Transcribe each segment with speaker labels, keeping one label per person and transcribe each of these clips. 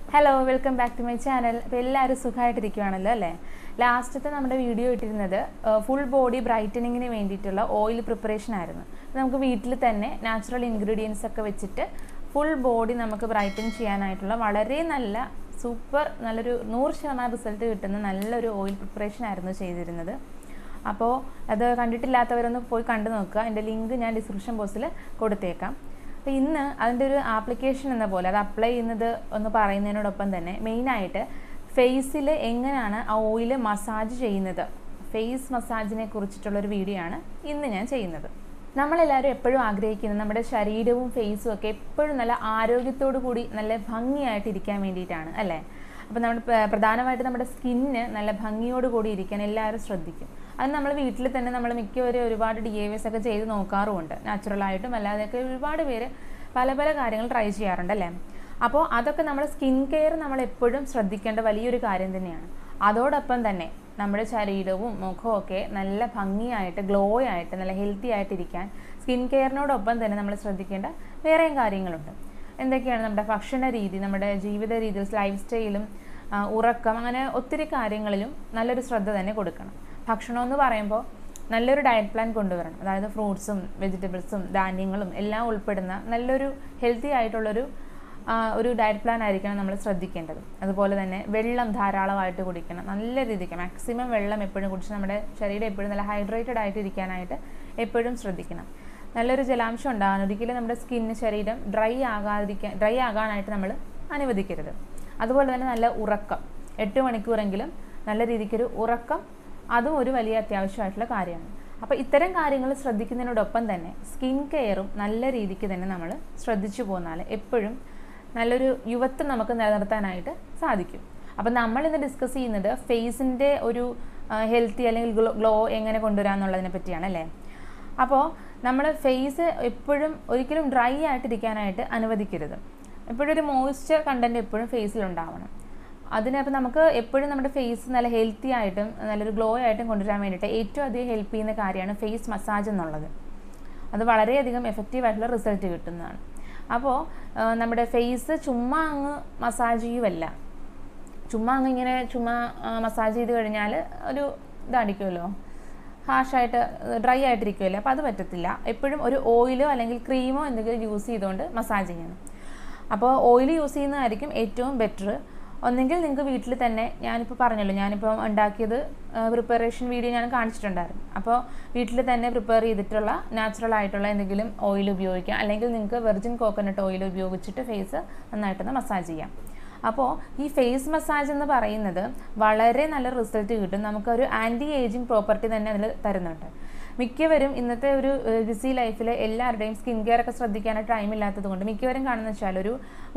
Speaker 1: Hello welcome back to my channel. അപ്പോൾ എല്ലാവരും സുഖമായിട്ടിരിക്കുകയാണല്ലോ അല്ലേ? ലാസ്റ്റത്തെ നമ്മുടെ വീഡിയോ ഇട്ടിരുന്നത് ഫുൾ ബോഡി ബ്രൈറ്റനിങ്ങിന് വേണ്ടിയിട്ടുള്ള ഓയിൽ പ്രിപ്പറേഷൻ ആയിരുന്നു. നമുക്ക് വീട്ടിൽ തന്നെ നാച്ചുറൽ ഇൻഗ്രീഡിയൻസ് ഒക്കെ വെച്ചിട്ട് ഫുൾ ബോഡി നമുക്ക് ബ്രൈറ്റൻ ചെയ്യാനായിട്ടുള്ള വളരെ നല്ല നല്ലൊരു 100% റിസൾട്ട് കിട്ടുന്ന നല്ലൊരു ഓയിൽ പ്രിപ്പറേഷൻ ആയിരുന്നു ചെയ്തിരുന്നത്. അപ്പോൾ അത് കണ്ടിട്ടില്ലാത്തവരൊന്ന് പോയി കണ്ടു നോക്കുക. അതിൻ്റെ ലിങ്ക് ഞാൻ ഡിസ്ക്രിപ്ഷൻ ബോക്സിൽ കൊടുത്തേക്കാം. അപ്പോൾ ഇന്ന് അതിൻ്റെ ഒരു ആപ്ലിക്കേഷൻ എന്ന പോലെ അത് അപ്ലൈ ചെയ്യുന്നത് ഒന്ന് പറയുന്നതിനോടൊപ്പം തന്നെ മെയിനായിട്ട് ഫേസിൽ എങ്ങനെയാണ് ആ ഓയിൽ മസാജ് ചെയ്യുന്നത്, ഫേസ് മസാജിനെ കുറിച്ചിട്ടുള്ളൊരു വീഡിയോ ആണ് ഇന്ന് ഞാൻ ചെയ്യുന്നത്. നമ്മളെല്ലാവരും എപ്പോഴും ആഗ്രഹിക്കുന്നത് നമ്മുടെ ശരീരവും ഫേസും ഒക്കെ എപ്പോഴും നല്ല ആരോഗ്യത്തോടു കൂടി നല്ല ഭംഗിയായിട്ട് ഇരിക്കാൻ വേണ്ടിയിട്ടാണ് അല്ലേ? അപ്പോൾ നമ്മൾ പ്രധാനമായിട്ട് നമ്മുടെ സ്കിന്ന് നല്ല ഭംഗിയോടുകൂടി ഇരിക്കാൻ എല്ലാവരും ശ്രദ്ധിക്കും. അത് നമ്മൾ വീട്ടിൽ തന്നെ നമ്മൾ മിക്കവരും ഒരുപാട് DIYs ഒക്കെ ചെയ്ത് നോക്കാറുമുണ്ട്. നാച്ചുറലായിട്ടും അല്ലാതെയൊക്കെ ഒരുപാട് പേര് പല പല കാര്യങ്ങൾ ട്രൈ ചെയ്യാറുണ്ട് അല്ലേ? അപ്പോൾ അതൊക്കെ നമ്മൾ സ്കിൻ കെയർ നമ്മൾ എപ്പോഴും ശ്രദ്ധിക്കേണ്ട വലിയൊരു കാര്യം തന്നെയാണ്. അതോടൊപ്പം തന്നെ നമ്മുടെ ശരീരവും മുഖവും ഒക്കെ നല്ല ഭംഗിയായിട്ട് ഗ്ലോ ആയിട്ട് നല്ല ഹെൽത്തി ആയിട്ടിരിക്കാൻ സ്കിൻ കെയറിനോടൊപ്പം തന്നെ നമ്മൾ ശ്രദ്ധിക്കേണ്ട വേറെയും കാര്യങ്ങളുണ്ട്. എന്തൊക്കെയാണ്? നമ്മുടെ ഭക്ഷണ രീതി, നമ്മുടെ ജീവിത രീതിയിൽ, ലൈഫ് സ്റ്റൈലും ഉറക്കം, അങ്ങനെ ഒത്തിരി കാര്യങ്ങളിലും നല്ലൊരു ശ്രദ്ധ തന്നെ കൊടുക്കണം. ഭക്ഷണം എന്ന് പറയുമ്പോൾ നല്ലൊരു ഡയറ്റ് പ്ലാൻ കൊണ്ടുവരണം. അതായത് ഫ്രൂട്ട്സും വെജിറ്റബിൾസും ധാന്യങ്ങളും എല്ലാം ഉൾപ്പെടുന്ന നല്ലൊരു ഹെൽത്തി ആയിട്ടുള്ളൊരു ഒരു ഡയറ്റ് പ്ലാൻ ആയിരിക്കണം നമ്മൾ ശ്രദ്ധിക്കേണ്ടത്. അതുപോലെ തന്നെ വെള്ളം ധാരാളമായിട്ട് കുടിക്കണം. നല്ല രീതിക്ക് മാക്സിമം വെള്ളം എപ്പോഴും കുടിച്ച് നമ്മുടെ ശരീരം എപ്പോഴും നല്ല ഹൈഡ്രേറ്റഡ് ആയിട്ട് ഇരിക്കാനായിട്ട് എപ്പോഴും ശ്രദ്ധിക്കണം. നല്ലൊരു ജലാംശം ഉണ്ടാകാൻ ഒരിക്കലും നമ്മുടെ സ്കിന്ന് ശരീരം ഡ്രൈ ആകാനായിട്ട് നമ്മൾ അനുവദിക്കരുത്. അതുപോലെ തന്നെ നല്ല ഉറക്കം, 8 മണിക്കൂറെങ്കിലും നല്ല രീതിക്കൊരു ഉറക്കം, അതും ഒരു വലിയ അത്യാവശ്യമായിട്ടുള്ള കാര്യമാണ്. അപ്പോൾ ഇത്തരം കാര്യങ്ങൾ ശ്രദ്ധിക്കുന്നതിനോടൊപ്പം തന്നെ സ്കിൻ കെയറും നല്ല രീതിക്ക് തന്നെ നമ്മൾ ശ്രദ്ധിച്ചു പോന്നാൽ എപ്പോഴും നല്ലൊരു യുവത്വം നമുക്ക് നിലനിർത്താനായിട്ട് സാധിക്കും. അപ്പോൾ നമ്മളിന്ന് ഡിസ്കസ് ചെയ്യുന്നത് ഫേസിൻ്റെ ഒരു ഹെൽത്തി അല്ലെങ്കിൽ ഗ്ലോ എങ്ങനെ കൊണ്ടുവരാമെന്നുള്ളതിനെ പറ്റിയാണ് അല്ലേ? അപ്പോൾ നമ്മൾ ഫേസ് എപ്പോഴും ഒരിക്കലും ഡ്രൈ ആയിട്ടിരിക്കാനായിട്ട് അനുവദിക്കരുത്. എപ്പോഴും ഒരു മോയ്സ്ചർ കണ്ടൻറ്റ് എപ്പോഴും ഫേസിലുണ്ടാവണം. അതിനപ്പോൾ നമുക്ക് എപ്പോഴും നമ്മുടെ ഫേസ് നല്ല ഹെൽത്തി ആയിട്ടും നല്ലൊരു ഗ്ലോ ആയിട്ടും കൊണ്ടുവരാൻ വേണ്ടിയിട്ട് ഏറ്റവും അധികം ഹെൽപ്പ് ചെയ്യുന്ന കാര്യമാണ് ഫേസ് മസാജ് എന്നുള്ളത്. അത് വളരെയധികം എഫക്റ്റീവായിട്ടുള്ള റിസൾട്ട് കിട്ടുന്നതാണ്. അപ്പോൾ നമ്മുടെ ഫേസ് ചുമ്മാ അങ്ങ് മസാജ് ചെയ്യുമല്ല, ചുമ്മാ മസാജ് ചെയ്ത് കഴിഞ്ഞാൽ ഒരു ഇതായിരിക്കുമല്ലോ, ഹാഷായിട്ട് ഡ്രൈ ആയിട്ടിരിക്കുമല്ലോ. അപ്പോൾ അത് പറ്റത്തില്ല. എപ്പോഴും ഒരു ഓയിലോ അല്ലെങ്കിൽ ക്രീമോ എന്തെങ്കിലും യൂസ് ചെയ്തുകൊണ്ട് മസാജ് ചെയ്യണം. അപ്പോൾ ഓയിൽ യൂസ് ചെയ്യുന്നതായിരിക്കും ഏറ്റവും ബെറ്റർ. ഒന്നെങ്കിൽ നിങ്ങൾക്ക് വീട്ടിൽ തന്നെ, ഞാനിപ്പോൾ പറഞ്ഞല്ലോ, ഞാനിപ്പോൾ ഉണ്ടാക്കിയത് പ്രിപ്പറേഷൻ വീഡിയോ ഞാൻ കാണിച്ചിട്ടുണ്ടായിരുന്നു. അപ്പോൾ വീട്ടിൽ തന്നെ പ്രിപ്പയർ ചെയ്തിട്ടുള്ള നാച്ചുറൽ ആയിട്ടുള്ള എന്തെങ്കിലും ഓയിൽ ഉപയോഗിക്കാം. അല്ലെങ്കിൽ നിങ്ങൾക്ക് വെർജിൻ കോക്കനട്ട് ഓയിൽ ഉപയോഗിച്ചിട്ട് ഫേസ് നന്നായിട്ടൊന്ന് മസാജ് ചെയ്യാം. അപ്പോൾ ഈ ഫേസ് മസാജ് എന്ന് പറയുന്നത് വളരെ നല്ല റിസൾട്ട് കിട്ടും. നമുക്കൊരു ആൻറ്റി ഏജിങ് പ്രോപ്പർട്ടി തന്നെ അതിൽ തരുന്നുണ്ട്. മിക്കവരും ഇന്നത്തെ ഒരു ബിസി ലൈഫിൽ എല്ലാവരുടെയും സ്കിൻ കെയർ ഒക്കെ ശ്രദ്ധിക്കാനായിട്ട് ടൈമില്ലാത്തത് കൊണ്ട് മിക്കവരും കാണുന്ന വെച്ചാൽ ഒരു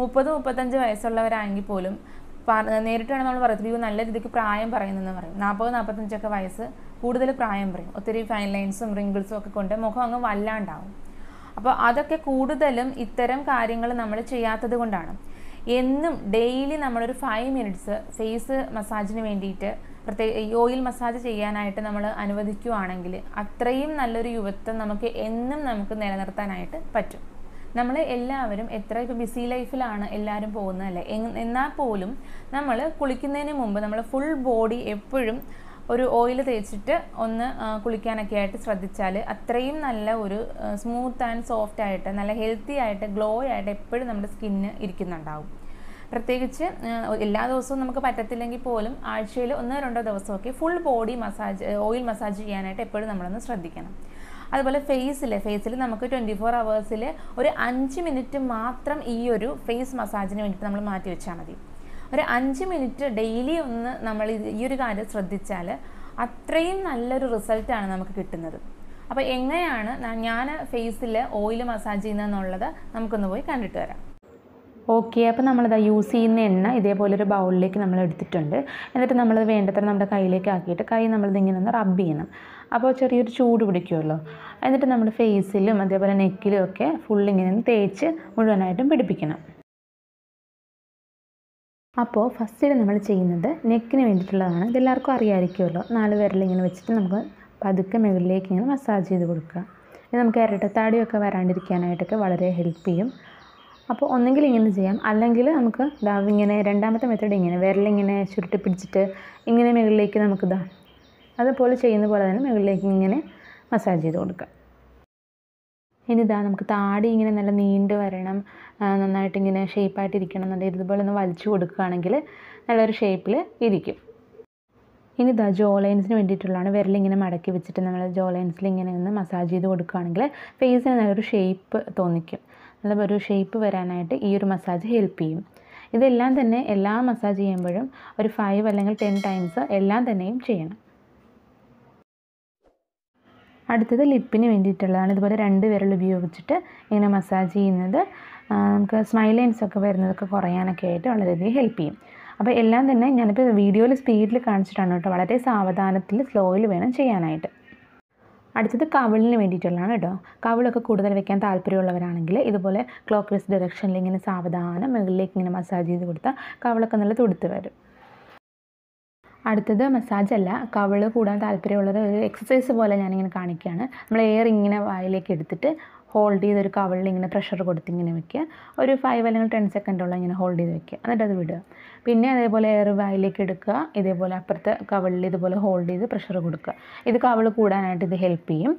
Speaker 1: 30-35 വയസ്സുള്ളവരാണെങ്കിൽ പോലും നേരിട്ടാണ് നമ്മൾ പറയുന്നത് നല്ല രീതിക്ക് പ്രായം പറയുന്നതെന്ന് പറയും. 40-45 വയസ്സ് കൂടുതൽ പ്രായം പറയും. ഒത്തിരി ഫൈൻ ലൈൻസും റിങ്കിൾസും ഒക്കെ കൊണ്ട് മുഖം അങ്ങ് വല്ലാണ്ടാവും. അപ്പോൾ അതൊക്കെ കൂടുതലും ഇത്തരം കാര്യങ്ങൾ നമ്മൾ ചെയ്യാത്തത് കൊണ്ടാണ്. എന്നും ഡെയിലി നമ്മളൊരു 5 മിനിറ്റ്സ് ഫേസ് മസാജിന് വേണ്ടിയിട്ട് ഈ ഓയിൽ മസാജ് ചെയ്യാനായിട്ട് നമ്മൾ അനുവദിക്കുകയാണെങ്കിൽ അത്രയും നല്ലൊരു യുവത്വം നമുക്ക് നിലനിർത്താനായിട്ട് പറ്റും. നമ്മൾ എല്ലാവരും ഇപ്പോൾ ബിസി ലൈഫിലാണ് എല്ലാവരും പോകുന്നതല്ലേ, എന്നാൽ പോലും നമ്മൾ കുളിക്കുന്നതിന് മുമ്പ് നമ്മൾ ഫുൾ ബോഡി എപ്പോഴും ഒരു ഓയിൽ തേച്ചിട്ട് ഒന്ന് കുളിക്കാനൊക്കെ ആയിട്ട് ശ്രദ്ധിച്ചാൽ അത്രയും നല്ല ഒരു സ്മൂത്ത് ആൻഡ് സോഫ്റ്റ് ആയിട്ട് നല്ല ഹെൽത്തി ആയിട്ട് ഗ്ലോ ആയിട്ട് എപ്പോഴും നമ്മുടെ സ്കിന്ന് ഇരിക്കുന്നുണ്ടാവും. പ്രത്യേകിച്ച് എല്ലാ ദിവസവും നമുക്ക് പറ്റത്തില്ലെങ്കിൽ പോലും ആഴ്ചയിൽ 1-2 ദിവസമൊക്കെ ഫുൾ ബോഡി ഓയിൽ മസാജ് ചെയ്യാനായിട്ട് എപ്പോഴും നമ്മളൊന്ന് ശ്രദ്ധിക്കണം. അതുപോലെ ഫേസിൽ നമുക്ക് 24 hours ഒരു 5 മിനിറ്റ് മാത്രം ഈ ഒരു ഫേസ് മസാജിന് വേണ്ടിയിട്ട് നമ്മൾ മാറ്റി വെച്ചാൽ മതി. ഒരു 5 മിനിറ്റ് ഡെയിലി ഒന്ന് നമ്മൾ ഈ ഒരു കാര്യം ശ്രദ്ധിച്ചാൽ അത്രയും നല്ലൊരു റിസൾട്ടാണ് നമുക്ക് കിട്ടുന്നത്. അപ്പോൾ എങ്ങനെയാണ് ഞാൻ ഫേസിൽ ഓയിൽ മസാജ് ചെയ്യുന്നതെന്നുള്ളത് നമുക്കൊന്ന് പോയി കണ്ടിട്ട് വരാം. ഓക്കെ, അപ്പോൾ നമ്മളിത് യൂസ് ചെയ്യുന്ന എണ്ണ ഇതേപോലൊരു ബൗളിലേക്ക് നമ്മൾ എടുത്തിട്ടുണ്ട്. എന്നിട്ട് നമ്മളത് വേണ്ടത്ര നമ്മുടെ കയ്യിലേക്ക് ആക്കിയിട്ട് കൈ നമ്മളിതിങ്ങനെ ഒന്ന് റബ്ബ് ചെയ്യണം. അപ്പോൾ ചെറിയൊരു ചൂട് പിടിക്കുമല്ലോ. എന്നിട്ട് നമ്മുടെ ഫേസിലും അതേപോലെ നെക്കിലും ഒക്കെ ഫുള്ളിങ്ങനെ തേച്ച് മുഴുവനായിട്ടും പിടിപ്പിക്കണം. അപ്പോൾ ഫസ്റ്റ് നമ്മൾ ചെയ്യുന്നത് നെക്കിന് വേണ്ടിയിട്ടുള്ളതാണ്. ഇതെല്ലാവർക്കും അറിയാമായിരിക്കുമല്ലോ. 4 വിരലിങ്ങനെ വെച്ചിട്ട് നമുക്ക് പതുക്കെ മുകളിലേക്ക് ഇങ്ങനെ മസാജ് ചെയ്ത് കൊടുക്കുക. ഇത് നമുക്ക് ഇരട്ടത്താടിയൊക്കെ വരാണ്ടിരിക്കാനായിട്ടൊക്കെ വളരെ ഹെൽപ്പ് ചെയ്യും. അപ്പോൾ ഒന്നെങ്കിൽ ഇങ്ങനെ ചെയ്യാം, അല്ലെങ്കിൽ നമുക്ക് ഇങ്ങനെ രണ്ടാമത്തെ മെത്തേഡ് ഇങ്ങനെ വിരലിങ്ങനെ ചുരുട്ടി പിടിച്ചിട്ട് ഇങ്ങനെ മുകളിലേക്ക് നമുക്കിതാ അതുപോലെ ചെയ്യുന്ന പോലെ തന്നെ മുകളിലേക്ക് ഇങ്ങനെ മസാജ് ചെയ്ത് കൊടുക്കാം. ഇനി ഇതാ നമുക്ക് താടി ഇങ്ങനെ നല്ല നീണ്ട് വരണം, നന്നായിട്ട് ഇങ്ങനെ ഷേപ്പായിട്ടിരിക്കണം എന്നുണ്ടെങ്കിൽ ഇതുപോലെ ഒന്ന് വലിച്ചു കൊടുക്കുകയാണെങ്കിൽ നല്ലൊരു ഷേപ്പിൽ ഇരിക്കും. ഇനി ഇതാ ജോ ലൈൻസിന് വേണ്ടിയിട്ടുള്ളതാണ്. വിരലിങ്ങനെ മടക്കി വെച്ചിട്ട് നമ്മൾ ജോ ലൈൻസിൽ ഇങ്ങനെ ഒന്ന് മസാജ് ചെയ്ത് കൊടുക്കുകയാണെങ്കിൽ ഫേസിന് നല്ലൊരു ഷേപ്പ് തോന്നിക്കും. നല്ലൊരു ഷേപ്പ് വരാനായിട്ട് ഈ ഒരു മസാജ് ഹെൽപ്പ് ചെയ്യും. ഇതെല്ലാം തന്നെ എല്ലാ മസാജ് ചെയ്യുമ്പോഴും ഒരു 5 അല്ലെങ്കിൽ 10 ടൈംസ് എല്ലാം തന്നെയും ചെയ്യണം. അടുത്തത് ലിപ്പിന് വേണ്ടിയിട്ടുള്ളതാണ്. ഇതുപോലെ 2 വിരൽ ഉപയോഗിച്ചിട്ട് ഇങ്ങനെ മസാജ് ചെയ്യുന്നത് നമുക്ക് സ്മൈൽ ലൈൻസൊക്കെ വരുന്നതൊക്കെ കുറയാനൊക്കെ ആയിട്ട് വളരെയധികം ഹെൽപ്പ് ചെയ്യും. അപ്പോൾ എല്ലാം തന്നെ ഞാനിപ്പോൾ വീഡിയോയിൽ സ്പീഡിൽ കാണിച്ചിട്ടാണ് കേട്ടോ, വളരെ സാവധാനത്തിൽ സ്ലോയിൽ വേണം ചെയ്യാനായിട്ട്. അടുത്തത് കവിളിന് വേണ്ടിയിട്ടുള്ളതാണ് കേട്ടോ. കവിളൊക്കെ കൂടുതൽ വെക്കാൻ താല്പര്യമുള്ളവരാണെങ്കിൽ ഇതുപോലെ ക്ലോക്ക് വൈസ് ഡയറക്ഷനിൽ ഇങ്ങനെ സാവധാനം മുകളിലേക്ക് ഇങ്ങനെ മസാജ് ചെയ്ത് കൊടുത്താൽ കവിളൊക്കെ നല്ല തുടുത്ത് വരും. അടുത്തത് മസാജ് അല്ല, കവിള് കൂടാൻ താല്പര്യമുള്ളത് ഒരു എക്സസൈസ് പോലെ ഞാനിങ്ങനെ കാണിക്കുകയാണ്. നമ്മൾ എയർ ഇങ്ങനെ വായിലേക്ക് എടുത്തിട്ട് ഹോൾഡ് ചെയ്തൊരു കവിളിൽ ഇങ്ങനെ പ്രഷർ കൊടുത്തിങ്ങനെ വെക്കുക. ഒരു 5 അല്ലെങ്കിൽ 10 സെക്കൻഡോളം ഇങ്ങനെ ഹോൾഡ് ചെയ്ത് വെക്കുക, എന്നിട്ട് അത് വിടുക. പിന്നെ അതേപോലെ എയർ വായിലേക്ക് എടുക്കുക, ഇതേപോലെ അപ്പുറത്തെ കവിളിൽ ഇതുപോലെ ഹോൾഡ് ചെയ്ത് പ്രഷർ കൊടുക്കുക. ഇത് കവിള് കൂടാനായിട്ട് ഇത് ഹെൽപ്പ് ചെയ്യും.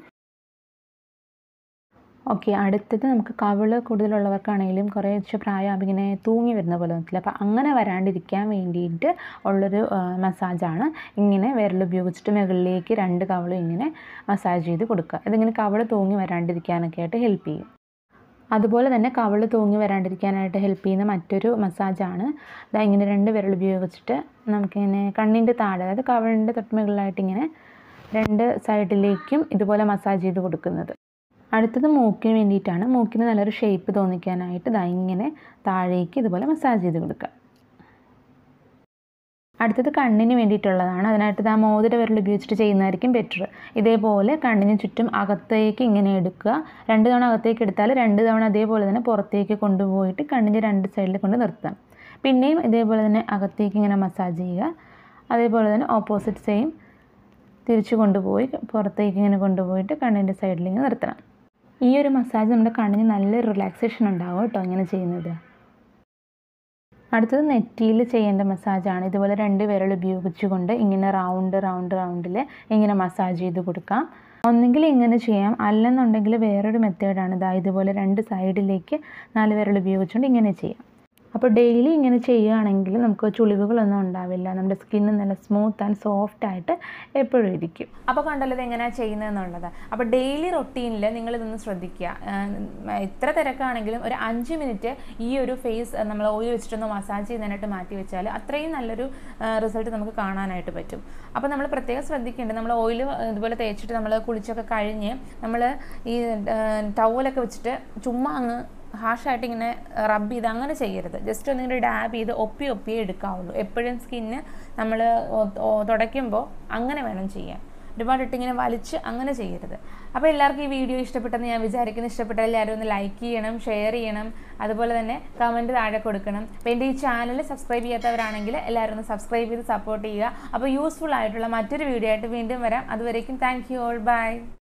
Speaker 1: ഓക്കെ, അടുത്തത് നമുക്ക് കവിള് കൂടുതലുള്ളവർക്കാണെങ്കിലും കുറേശ്ശെ പ്രായമാകുമ്പോൾ ഇങ്ങനെ തൂങ്ങി വരുന്ന പോലെ തോന്നില്ല. അപ്പോൾ അങ്ങനെ വരാണ്ടിരിക്കാൻ വേണ്ടിയിട്ട് ഉള്ളൊരു മസാജാണ് ഇങ്ങനെ വിരൽ ഉപയോഗിച്ചിട്ട് മുകളിലേക്ക് 2 കവിളും ഇങ്ങനെ മസാജ് ചെയ്ത് കൊടുക്കുക. ഇതിങ്ങനെ കവിള് തൂങ്ങി വരാണ്ടിരിക്കാനൊക്കെ ആയിട്ട് ഹെൽപ്പ് ചെയ്യും. അതുപോലെ തന്നെ കവിള് തൂങ്ങി വരാണ്ടിരിക്കാനായിട്ട് ഹെൽപ്പ് ചെയ്യുന്ന മറ്റൊരു മസാജാണ് ഇങ്ങനെ 2 വിരൽ ഉപയോഗിച്ചിട്ട് നമുക്കിങ്ങനെ കണ്ണിൻ്റെ താഴെ, അതായത് കവിളിൻ്റെ തൊട്ട് മുകളിലായിട്ട് ഇങ്ങനെ 2 സൈഡിലേക്കും ഇതുപോലെ മസാജ് ചെയ്ത് കൊടുക്കുന്നത്. അടുത്തത് മൂക്കിന് വേണ്ടിയിട്ടാണ്. മൂക്കിന് നല്ലൊരു ഷേപ്പ് തോന്നിക്കാനായിട്ട് ഇങ്ങനെ താഴേക്ക് ഇതുപോലെ മസാജ് ചെയ്ത് കൊടുക്കുക. അടുത്തത് കണ്ണിന് വേണ്ടിയിട്ടുള്ളതാണ്. അതിനായിട്ട് മോതിര വിരൽ ഉപയോഗിച്ചിട്ട് ചെയ്യുന്നതായിരിക്കും ബെറ്റർ. ഇതേപോലെ കണ്ണിന് ചുറ്റും അകത്തേക്ക് ഇങ്ങനെ എടുക്കുക. 2 തവണ അകത്തേക്ക് എടുത്താൽ 2 തവണ അതേപോലെ തന്നെ പുറത്തേക്ക് കൊണ്ടുപോയിട്ട് കണ്ണിൻ്റെ 2 സൈഡിൽ കൊണ്ട് നിർത്താം. പിന്നെയും ഇതേപോലെ തന്നെ അകത്തേക്ക് ഇങ്ങനെ മസാജ് ചെയ്യുക. അതേപോലെ തന്നെ ഓപ്പോസിറ്റ് സെയിം തിരിച്ചു കൊണ്ടുപോയി പുറത്തേക്ക് ഇങ്ങനെ കൊണ്ടുപോയിട്ട് കണ്ണിൻ്റെ സൈഡിൽ ഇങ്ങനെ നിർത്തണം. ഈ ഒരു മസാജ് നമ്മുടെ കണ്ണിന് നല്ലൊരു റിലാക്സേഷൻ ഉണ്ടാവും കേട്ടോ ഇങ്ങനെ ചെയ്യുന്നത്. അടുത്തത് നെറ്റിയിൽ ചെയ്യേണ്ട മസാജാണ്. ഇതുപോലെ 2 വിരൽ ഉപയോഗിച്ചുകൊണ്ട് ഇങ്ങനെ റൗണ്ടിൽ ഇങ്ങനെ മസാജ് ചെയ്ത് കൊടുക്കാം. ഒന്നെങ്കിൽ ഇങ്ങനെ ചെയ്യാം, അല്ലെന്നുണ്ടെങ്കിൽ വേറൊരു മെത്തേഡാണ് ഇതുപോലെ 2 സൈഡിലേക്ക് 4 വിരൽ ഉപയോഗിച്ചുകൊണ്ട് ഇങ്ങനെ ചെയ്യാം. അപ്പോൾ ഡെയിലി ഇങ്ങനെ ചെയ്യുകയാണെങ്കിൽ നമുക്ക് ചുളിവുകളൊന്നും ഉണ്ടാവില്ല. നമ്മുടെ സ്കിന്ന് നല്ല സ്മൂത്ത് ആൻഡ് സോഫ്റ്റ് ആയിട്ട് എപ്പോഴും ഇരിക്കും. അപ്പോൾ കണ്ടല്ലോ ഇത് എങ്ങനെയാണ് ചെയ്യുന്നതെന്നുള്ളത്. അപ്പോൾ ഡെയിലി റൊട്ടീനിൽ നിങ്ങളിതൊന്ന് ശ്രദ്ധിക്കുക. എത്ര തിരക്കാണെങ്കിലും ഒരു 5 മിനിറ്റ് ഈ ഒരു ഫേസ് നമ്മൾ ഓയിൽ വെച്ചിട്ടൊന്ന് മസാജ് ചെയ്യുന്നതിനായിട്ട് മാറ്റി വെച്ചാൽ അത്രയും നല്ലൊരു റിസൾട്ട് നമുക്ക് കാണാനായിട്ട് പറ്റും. അപ്പോൾ നമ്മൾ പ്രത്യേകം ശ്രദ്ധിക്കേണ്ടത്, നമ്മൾ ഓയിൽ ഇതുപോലെ തേച്ചിട്ട് നമ്മൾ കുളിച്ചൊക്കെ കഴിഞ്ഞ് നമ്മൾ ഈ ടവലൊക്കെ വെച്ചിട്ട് ചുമ്മാ അങ്ങ് ഹാഷായിട്ട് ഇങ്ങനെ റബ്ബ് ചെയ്ത് അങ്ങനെ ചെയ്യരുത്. ജസ്റ്റ് ഒന്നിങ്ങനെ ഡാബ് ചെയ്ത് ഒപ്പിയേ എടുക്കാവുള്ളൂ. എപ്പോഴും സ്കിന്ന് നമ്മൾ തുടയ്ക്കുമ്പോൾ അങ്ങനെ വേണം ചെയ്യാൻ. ഒരുപാടിട്ട് ഇങ്ങനെ വലിച്ച് അങ്ങനെ ചെയ്യരുത്. അപ്പോൾ എല്ലാവർക്കും ഈ വീഡിയോ ഇഷ്ടപ്പെട്ടെന്ന് ഞാൻ വിചാരിക്കുന്നു. ഇഷ്ടപ്പെട്ടാൽ എല്ലാവരും ഒന്ന് ലൈക്ക് ചെയ്യണം, ഷെയർ ചെയ്യണം, അതുപോലെ തന്നെ കമൻറ്റ് താഴെ കൊടുക്കണം. അപ്പോൾ എൻ്റെ ഈ ചാനൽ സബ്സ്ക്രൈബ് ചെയ്യാത്തവരാണെങ്കിൽ എല്ലാവരും ഒന്ന് സബ്സ്ക്രൈബ് ചെയ്ത് സപ്പോർട്ട് ചെയ്യുക. അപ്പോൾ യൂസ്ഫുൾ ആയിട്ടുള്ള മറ്റൊരു വീഡിയോ ആയിട്ട് വീണ്ടും വരാം. അതുവരേക്കും താങ്ക് യു ഓൾ, ബൈ.